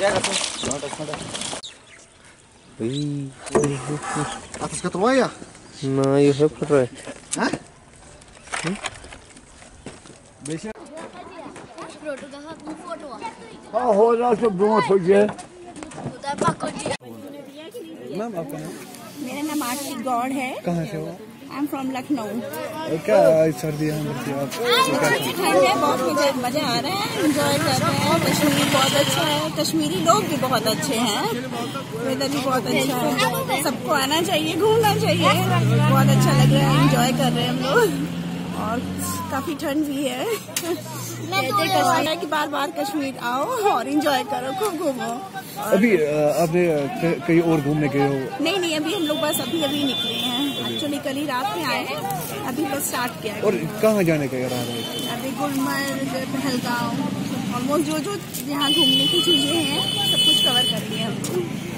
Atas ketua ya? Nah, you have to try. Hah? हाँ हो रहा सब दोनों सोचिए। मैम आपका नाम? मेरा नाम आरती गौड़ है। कहाँ से हो? I am from Lucknow. क्या सर्दी है आप? ठंड है, बहुत मजा आ रहा है, एंजॉय कर रहे हैं। कश्मीर बहुत अच्छा है, कश्मीरी लोग भी बहुत अच्छे हैं, वेदर भी बहुत अच्छा है। सबको आना चाहिए, घूमना चाहिए, बहुत अच्छा लग रहा है, एंजॉय कर रहे हैं हम लोग। और काफी ठंड भी है। कि बार बार कश्मीर आओ और एंजॉय करो, खूब घूमो। अभी आपने कहीं और घूमने गए हो? नहीं, अभी हम लोग बस अभी निकले हैं। एक्चुअली कल ही रात में आए हैं, अभी बस स्टार्ट किया है। और कहाँ जाने का इरादा है? अभी गुलमर्ग, पहलगांव, ऑलमोस्ट जो यहाँ घूमने की चीजें हैं सब कुछ कवर करेंगे हम लोग।